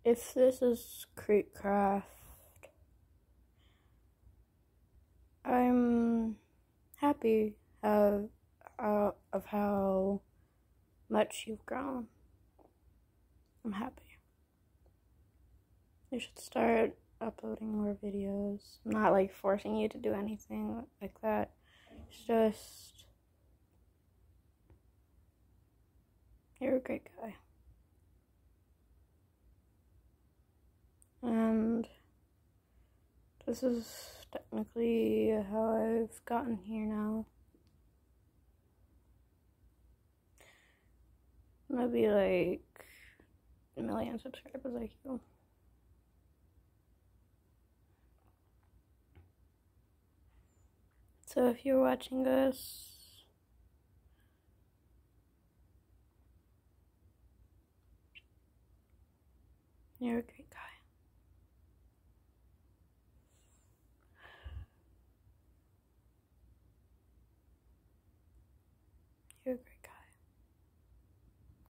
If this is Creekcraft, I'm happy of how much you've grown. I'm happy. You should start uploading more videos. I'm not like forcing you to do anything like that. It's just, you're a great guy. And this is technically how I've gotten here now. I'm gonna be like 1 million subscribers like you. So if you're watching this, you're a great guy.